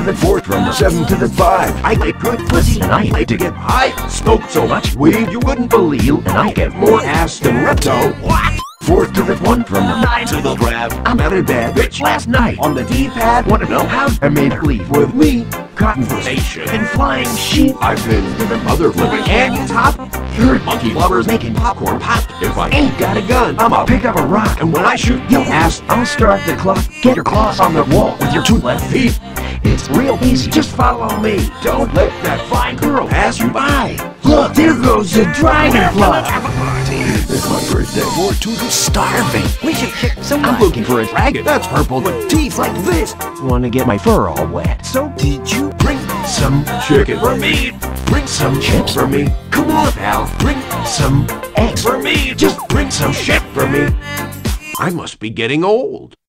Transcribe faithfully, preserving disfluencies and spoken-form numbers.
the fourth, from the seven to the five. I like good pussy, and I like to get high. Smoke so much weed you wouldn't believe, and I get more ass than Repto. What? Fourth to the one, from the nine to the grab. I'm out of bed, bitch, last night on the D-pad. Wanna know how I made her leave with me? Conversation and flying sheep. I've been to the mother flipping canyon top. Heard monkey lovers making popcorn pop. If I ain't got a gun, I'ma pick up a rock, and when I shoot your ass, I'll start the clock. Get your claws on the wall with your two left feet. It's real easy, just follow me. Don't let that fine girl pass you by. Look, there goes the dragonfly. It's my birthday. We're too starving. We should kick some. I'm looking for a dragon that's purple with teeth like this. Want to get my fur all wet. So did you bring some chicken for me? Bring some chips for me. Come on, pal. Bring some eggs for me. Just bring some shit for me. I must be getting old.